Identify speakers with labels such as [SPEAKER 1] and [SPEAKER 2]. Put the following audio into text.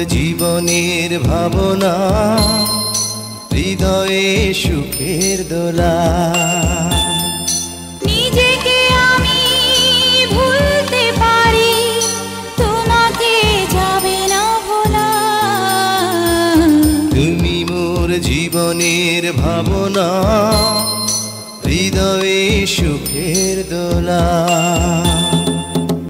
[SPEAKER 1] জীবনের ভাবনা, হৃদয়ে সুখের দোলা।
[SPEAKER 2] নিজেকে আমি ভুলতে পারি, তোমাকে যাবে না ভোলা।
[SPEAKER 1] তুমি মোর জীবনের ভাবনা, হৃদয়ে সুখের দোলা।